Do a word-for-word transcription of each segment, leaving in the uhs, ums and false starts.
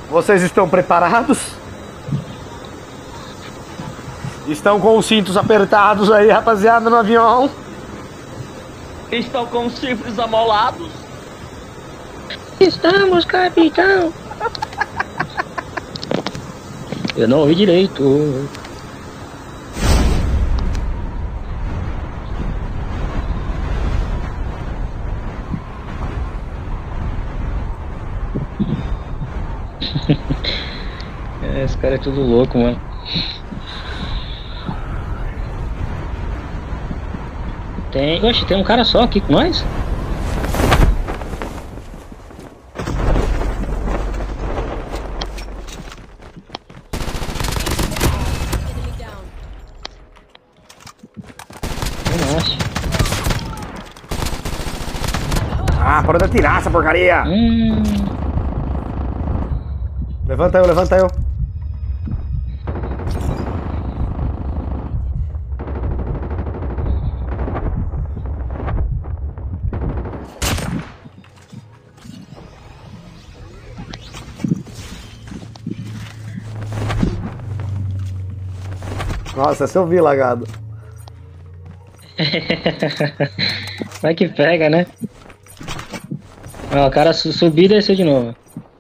Vocês estão preparados? Estão com os cintos apertados aí, rapaziada, no avião? Estão com os chifres amolados? Estamos, capitão. Eu não ouvi direito. É, esse cara é tudo louco, mano. Tem, oxe, tem um cara só aqui com nós? Nossa. Ah, para de atirar essa porcaria! Hum. Levanta eu, levanta eu. Nossa, essa eu vi, lagado. Vai que pega, né? Ó, o cara subiu e desceu de novo.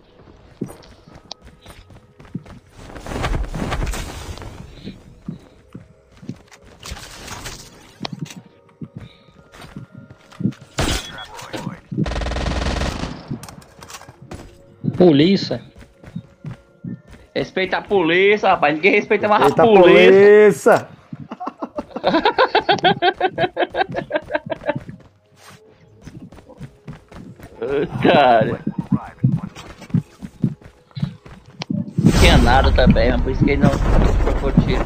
Polícia. Respeita a polícia, rapaz. Ninguém respeita mais Eita, a polícia. polícia! Cara. Não tinha nada também, mas por isso que ele não trocou tiro.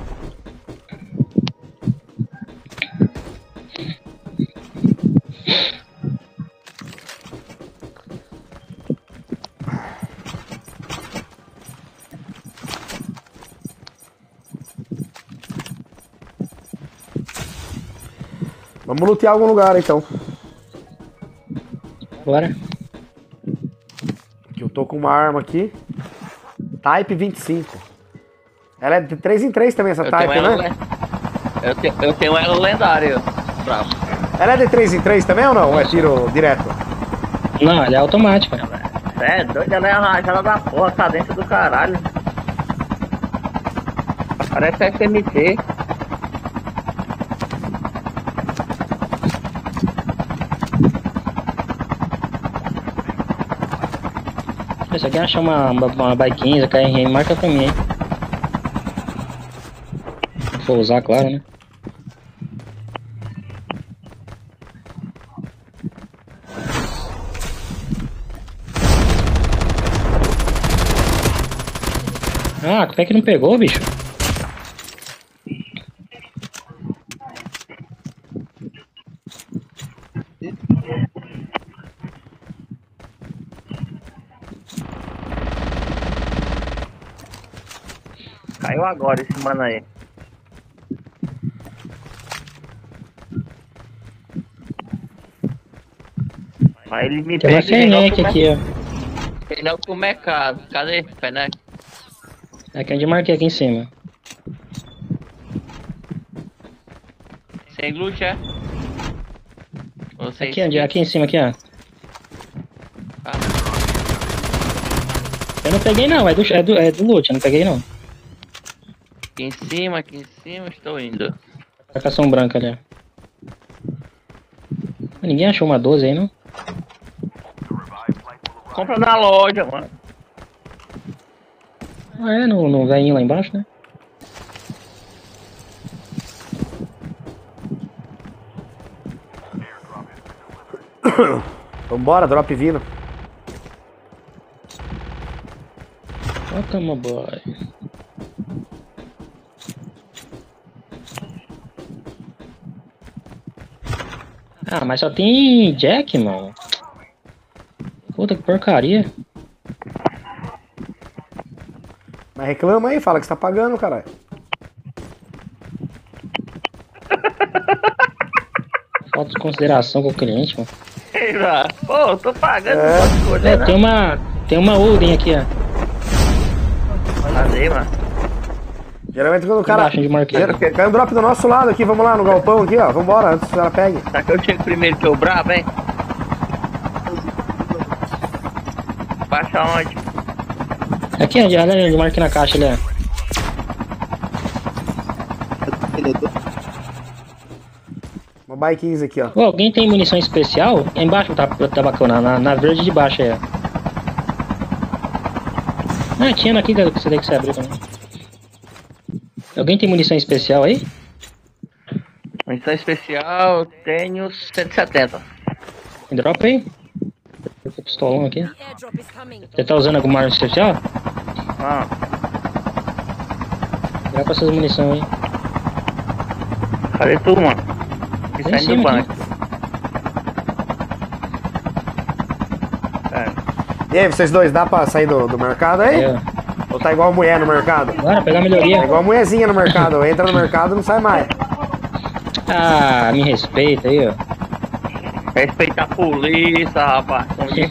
Vamos lutear algum lugar, então. Bora. Que eu tô com uma arma aqui. Type vinte e cinco. Ela é de três em três também, essa Eu Type, tenho ela né? le- Eu, te... eu tenho ela lendária. Bravo. Ela é de três em três também ou não? Ou é tiro direto? Não, ele é automático. É doido, ela é arranjada da porra, tá dentro do caralho. Parece S M T. Se alguém achar uma, uma, uma bike K R M, marca pra mim, hein? Se for usar, claro, né? Ah, como é que não pegou, bicho? Caiu agora esse mano aí. Aí ele me Tem uma pega e vem logo Fenec pro aqui, ó. mercado. Vem logo pro mercado. Cadê, Fenec? Aqui onde eu marquei aqui em cima. Sem loot, é? Ou sem Aqui, onde, skin? aqui em cima, aqui, ó. Ah, Eu não peguei não, é do, é do, é do loot, eu não peguei não. aqui em cima, aqui em cima, estou indo. Marcação branca ali, ó. Ninguém achou uma doze aí, não? Compra na loja, mano. Ah, é, no, no velhinho lá embaixo, né? Vambora, drop vindo. Welcome, boy. Ah, mas só tem Jack, mano. Puta que porcaria. Mas reclama aí, fala que você tá pagando, caralho. Falta de consideração com o cliente, mano. Ei, mano. Pô, eu tô pagando, É. não pode escolher, É, né? tem uma. Tem uma Odin aqui, ó. sei, mano. Geralmente quando o cara... Embaixo de marqueiro. Ger- Cai um drop do nosso lado aqui, vamos lá no galpão aqui, ó. Vambora, antes que ela pegue. Será que eu chego primeiro que eu brabo, hein? Baixa onde? Aqui, onde? Olha onde marquei na caixa ali, ó. Uma bike quinze aqui, ó. Ô, alguém tem munição especial? É embaixo do tab- tabacão, na, na, na verde de baixo aí, ó. Ah, tinha aqui que você tem que se abrir também. Alguém tem munição especial aí? Munição especial, eu tenho cento e setenta. Drop aí. Esse pistolão aqui. Airdrop is coming. Você tá usando alguma arma especial? Ah, Dá pra essas munições aí. cadê tu, mano? Que Lá em saindo do cima banco. É. E aí, vocês dois, dá pra sair do, do mercado aí? Aí, ó. Ou tá igual a mulher no mercado? Bora pegar a É melhoria. igual a mulherzinha no mercado, entra no mercado e não sai mais. Ah, me respeita aí, ó. Respeita a polícia, rapaz.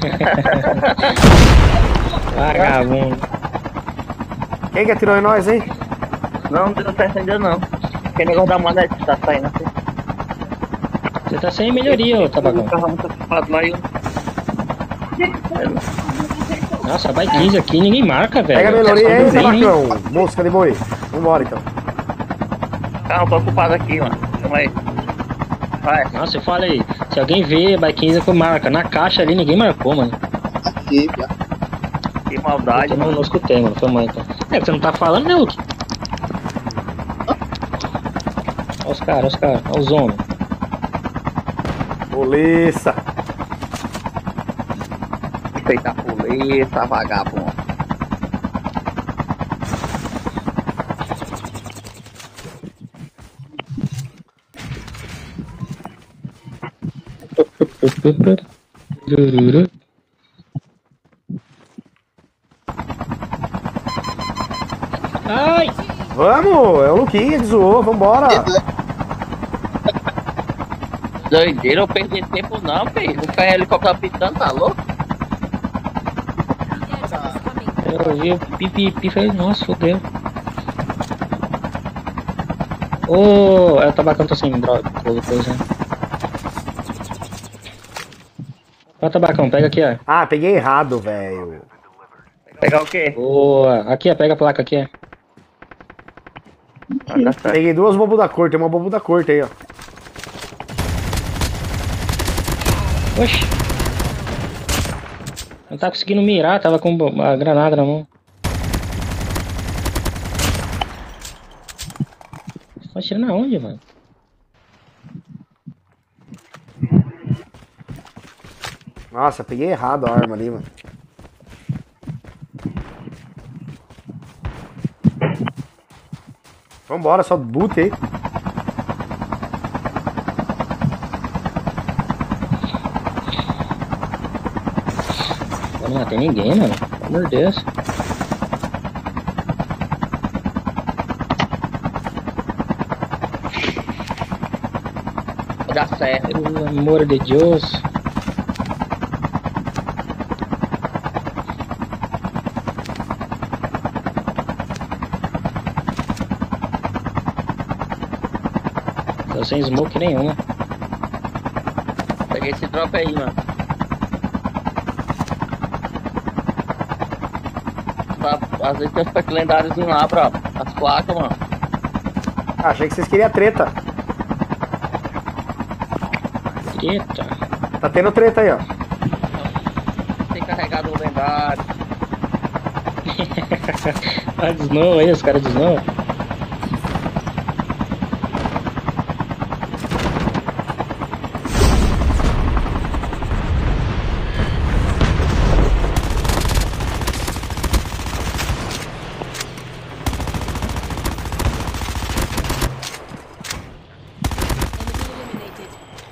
Vagabundo. Quem que atirou em nós, hein? Não, não deu certo ainda não. Que negócio da manete que tá saindo assim. Você tá sem melhoria, ô O tabacão. carro muito ocupado lá e eu... Nossa, vai quinze aqui, ninguém marca, velho. Pega a melhoria aí, Tudo bem, hein? tabacão. Mosca de boi. Vambora então. Carro tô ocupado aqui, mano. Calma aí. Vai. Nossa, eu falei, se alguém vê bike quinze que marca. Na caixa ali ninguém marcou, mano. Aqui, já. Que maldade, Eu não, mano. não escutei, mano. Foi mal então. É, você não tá falando, né, Luke? Olha os caras, olha os caras, olha os homens. Polícia. Respeita a polícia, vagabundo. Ai! Vamos, é o Luquinha que zoou, vambora. Doideira, eu perdi tempo não, filho. Não foi helicóptero pitando, tá louco? Airdrop is coming. Eu vi o pipi, falei, nossa, fodeu. Ô, é o tabacão tá sem droga, coisa. Ó o tabacão, pega aqui, ó. Ah, peguei errado, velho. Pegar o quê? Boa. Aqui, ó, pega a placa aqui, ó. Ah, tá certo. Peguei duas bobos da cor, tem uma bobo da cor aí, ó. Oxi. Não tá conseguindo mirar, tava com a granada na mão. Tá atirando aonde, mano? Nossa, peguei errado a arma ali, mano. Vambora, só boot aí. Eu não matei ninguém, mano. Pelo amor de Deus. Vai dar certo. Pelo amor de Deus. Tô sem smoke nenhuma. Peguei esse drop aí, mano. Tá, às vezes tem uns pack lendários lá, bro. As placas, mano. Ah, achei que vocês queriam treta. Eita. Tá tendo treta aí, ó. Tem carregador lendário. Ah, de snow aí, os caras de snow. Enemy eliminated.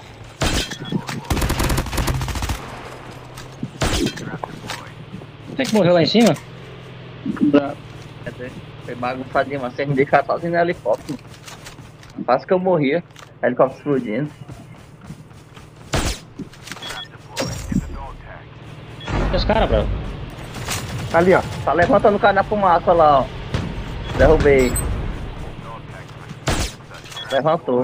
Quem é que morreu lá em cima? Quer dizer, foi bagunçadinho, mas vocês me deixaram sozinho no helicóptero. Quase que eu morria. Helicóptero explodindo. E os caras, bro? Tá ali, ó. Tá levantando o cara na fumaça lá, ó. Derrubei. Levantou.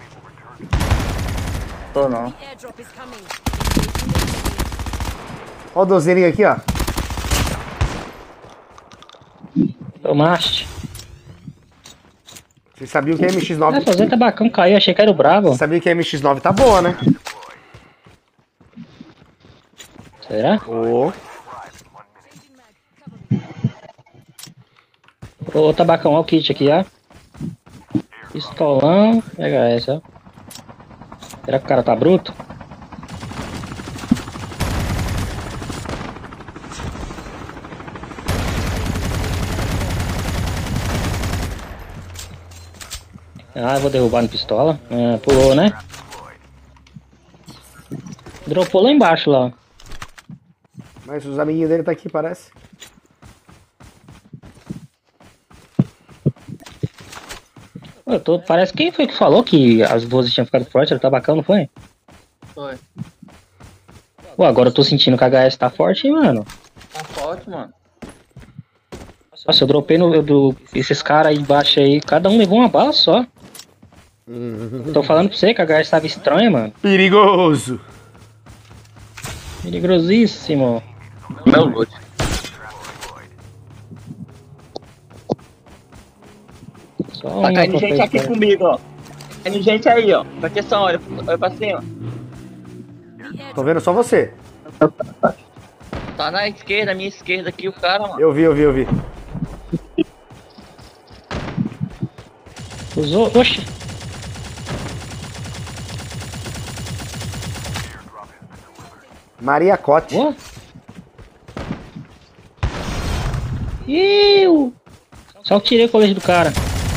Tô não. The airdrop is coming. Ó o dozerinho aqui, ó. Tomaste. Você sabia que a M X nove... Vai fazer tabacão caiu, achei que era o brabo. Você sabia que a M X nove tá boa, né? Será? Ô. Ô, tabacão, ó o kit aqui, ó. Pistolão. Pega essa, ó. Será que o cara tá bruto? Ah, eu vou derrubar no pistola. Ah, pulou, né? Dropou lá embaixo, lá. Mas os amiguinhos dele tá aqui, parece. Eu tô, parece quem foi que falou que as vozes tinham ficado fortes, era tabacão, não foi? Foi. Pô, agora eu tô sentindo que a H S tá forte, hein, mano. Tá forte, mano. Nossa, eu dropei no, do, esses caras aí embaixo aí, cada um levou uma bala só. Eu tô falando pra você que a H S tava estranha, mano. Perigoso. Perigosíssimo. Meu loot. Só Tá uma caindo pra gente aqui frente, comigo, ó. Caindo gente aí, ó. Pra atenção, olha, olha pra cima. Tô vendo só você. Tá na esquerda, minha esquerda aqui, o cara, mano. Eu vi, eu vi, eu vi. Usou, oxi. Maria Cote. Boa. Eu. Só tirei o colete do cara.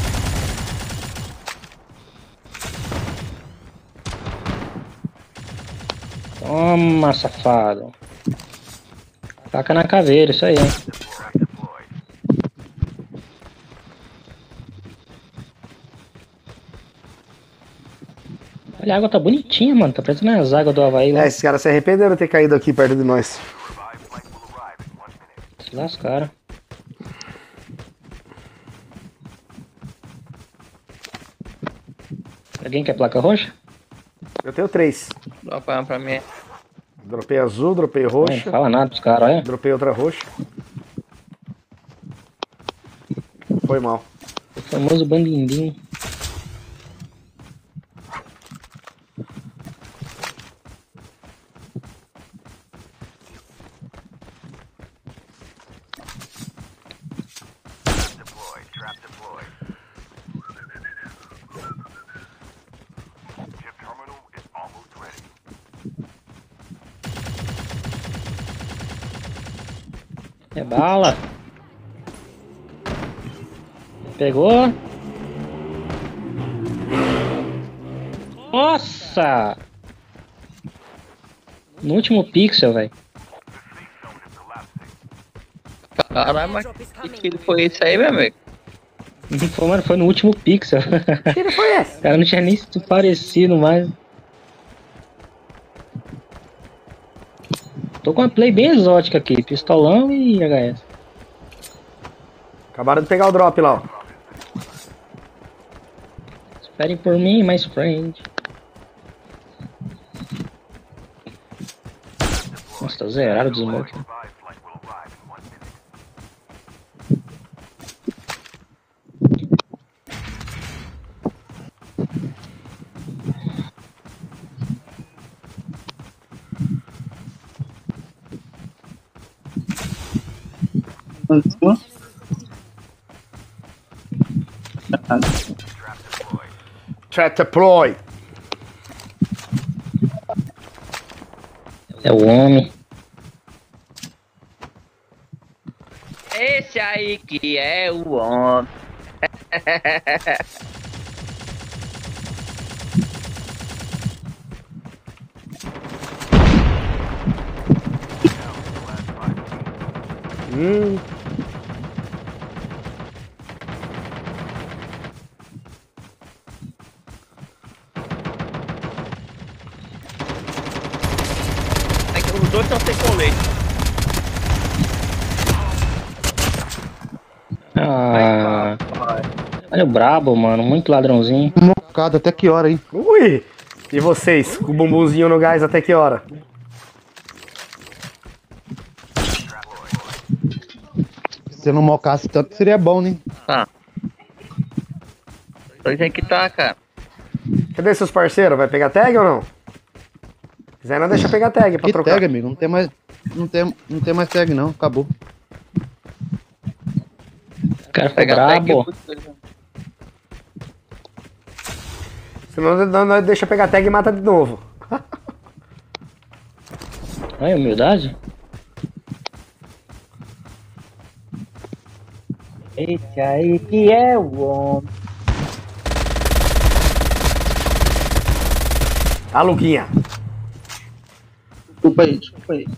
Toma, safado. Taca na caveira, isso aí. Olha, a água tá bonitinha, mano. Tá parecendo as águas do Havaí lá. É, esses caras se arrependeram de ter caído aqui perto de nós. Se lascaram. Alguém quer placa roxa? Eu tenho três. Dropa uma pra mim. Dropei azul, dropei Não roxa. fala nada pros caras, olha. Dropei outra roxa. Foi mal. O famoso bandindim. É bala. Pegou. Nossa! No último pixel, velho. Caralho, mas que tiro foi esse aí, meu amigo? Foi, mano, foi no último pixel. Que tiro foi esse? O cara não tinha nem se parecido mais. Tô com uma play bem exótica aqui. Pistolão e H S. Acabaram de pegar o drop lá, ó. Esperem por mim, mais friend. Nossa, tá zerado o smoke. Trap deploy. É o homem. Esse aí que é o homem. Hum. É que os dois estão sem colete. Ah, Olha o brabo, mano. Muito ladrãozinho. Mocado, até que hora, hein? Ui! E vocês, com o bumbumzinho no gás até que hora? Se você não mocasse tanto, seria bom, né? Tá. Dois aí que tá, cara. Cadê seus parceiros? Vai pegar tag ou não? Se quiser, não deixa pegar tag pra Que trocar. tag, amigo? Não tem mais. Não tem, não tem mais tag, não. Acabou. O cara ficou Pega até que brabo. Senão não, não deixa pegar tag e mata de novo. Olha a humildade. Esse aí que é o homem. Tá, Luquinha? Desculpa aí, desculpa aí.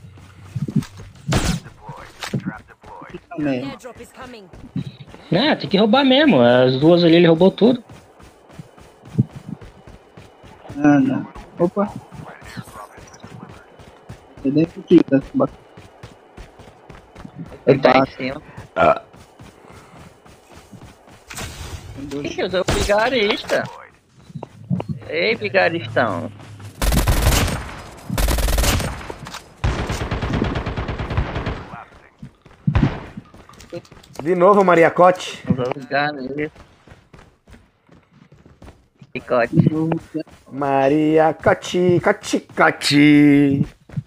Também. Airdrop is coming. É, tem que roubar mesmo. As duas ali ele roubou tudo. Ah, não. Opa. Ele nem fica. Ele tá em cima. Ih, usou o vigarista. Ei, vigaristão. De novo, Maria Cote. Usou o vigarista. Picote. Maria Cote, Cote, Cote.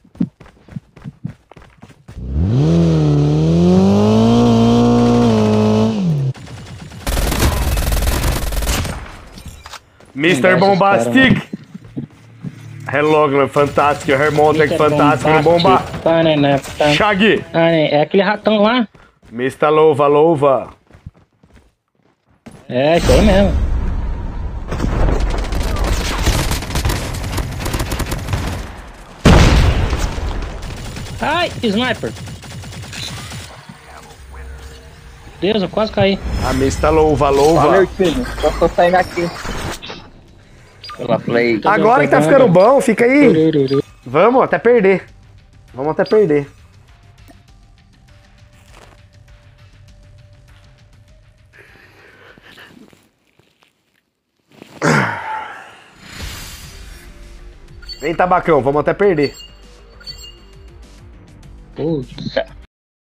mister Bombastic. Hello, fantástico. Hermontek, fantástico. Bomba. Shaggy. É aquele ratão lá. mister Louva, Louva. É, isso aí mesmo. Ai, sniper. Deus, eu quase caí. A mister Louva, Louva. Valeu, filho. Só tô saindo aqui. Pela play. Agora que tá ficando bom, fica aí. Vamos até perder. Vamos até perder. Vem, Tabacão, vamos até perder. Putz.